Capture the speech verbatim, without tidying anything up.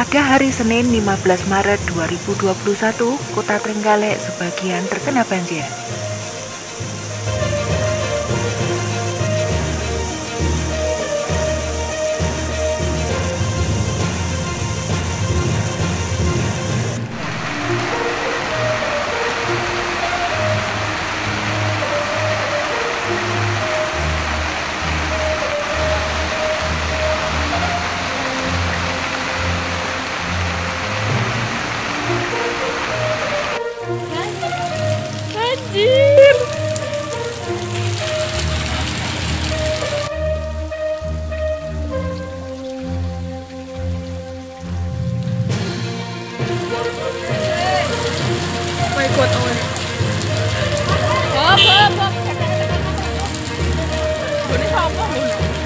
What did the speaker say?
Pada hari Senin lima belas Maret dua ribu dua puluh satu, Kota Trenggalek sebagian terkena banjir. Banjir. Mau ikut on. Hop hop hop. Ini siapa?